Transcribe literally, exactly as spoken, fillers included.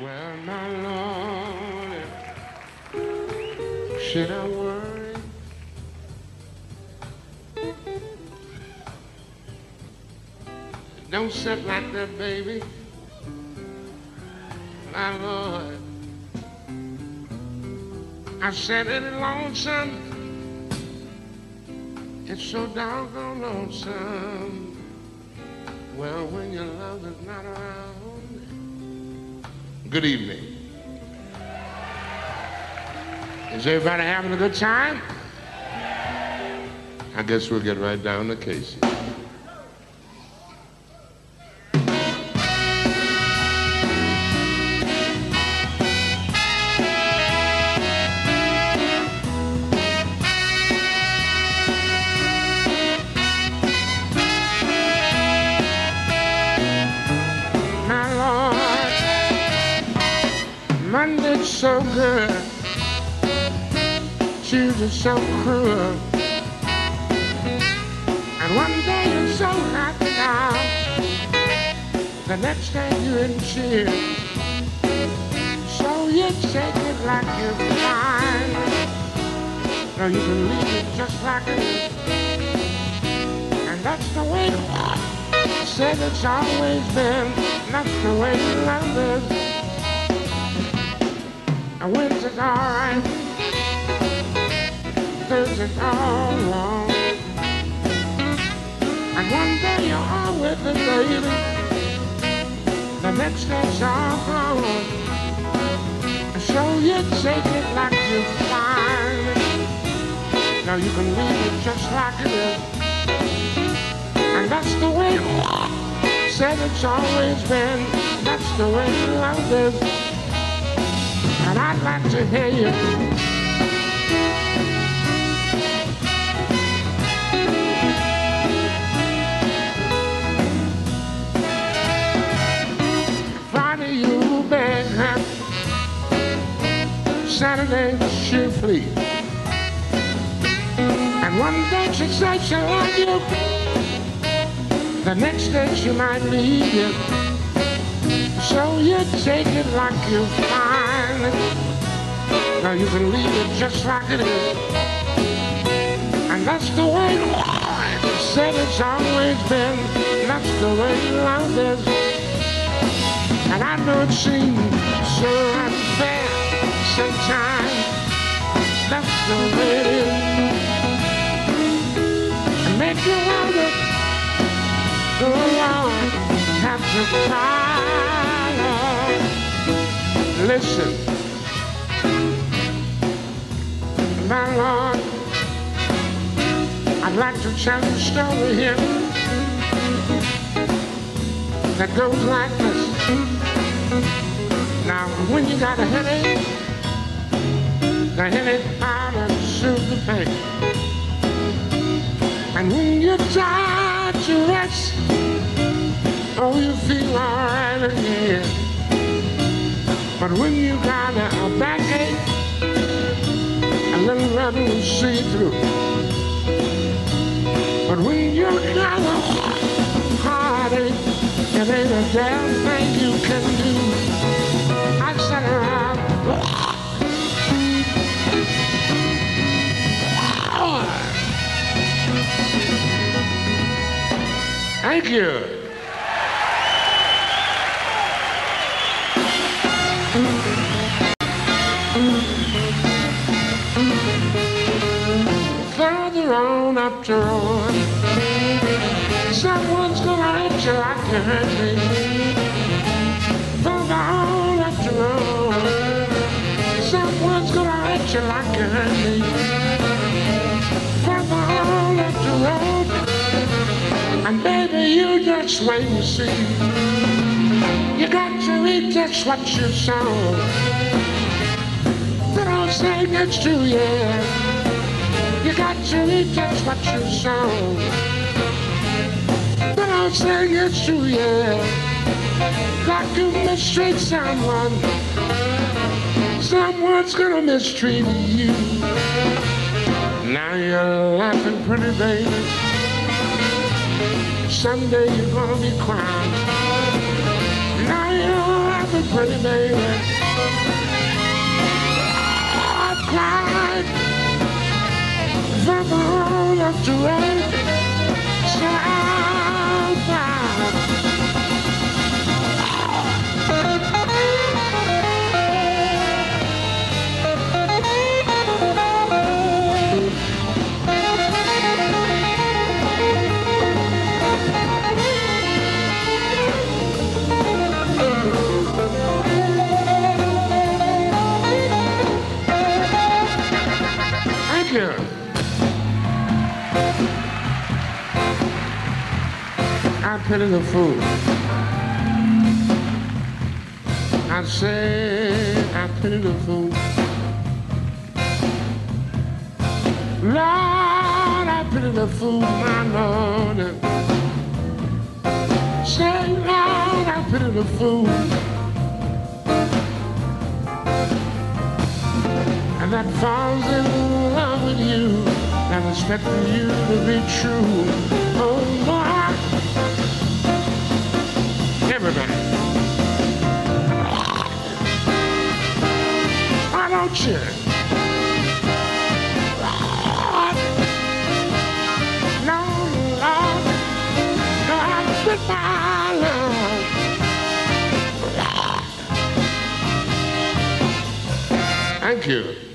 Well, my Lord, should I worry? Don't sit like that, baby. My Lord, I said it lonesome. It's so doggone lonesome. Well, when your love is not around. Good evening. Is everybody having a good time? I guess we'll get right down to Casey. Monday's so good, Tuesday's so cruel, and one day you're so happy now, the next day you're in tears. So you take it like you're fine, or you can leave it just like it is. And that's the way I said it's always been, that's the way love is. And Wednesday's all right, Thursday's all wrong, and one day you're all with it, baby, the next day's all gone. So you take it like you're fine, now you can leave it just like it is. And that's the way I said it's always been, that's the way love is. And I'd like to hear you. Friday you beg her, Saturday she flee, and one day she says she loves you, the next day she might leave you. So you take it like you're fine, now you can leave it just like it is. And that's the way I said it's always been, that's the way love is. And I know it seems so unfair sometimes, that's the way it is. And make you wonder, go along, have to cry. Listen, my Lord, I'd like to tell you a story here that goes like this. Now, when you got a headache, the headache powder soothes the pain. And when you're tired to rest, oh, you feel all right again. But when you got a, a backache, a little nothing will see through. But when you got a heartache, it ain't a damn thing you can do. I sat around. Thank you. Further on up the road, someone's gonna hurt you like you hurt me. Further on up the road, someone's gonna hurt you like you hurt me. Further on up the road, and baby, you just wait and see. You got to eat just what you sow. But I'm saying it's true, yeah. You got to eat just what you sow. But I'm saying it's true, yeah. Like you mistreat someone, someone's gonna mistreat you. Now you're laughing pretty, baby. Someday you're gonna be crying. Now you're laughing pretty baby. I cried from wrong up to right. So I'm fine. Thank you. I pity the fool. I say I pity the fool. Lord, I pity the fool, my Lord. Say, Lord, I pity the fool. And that falls in love with you and expecting you to be true. Oh, Lord. Everybody. Why don't you? Lord. No, Lord. God, goodbye, Lord. Thank you.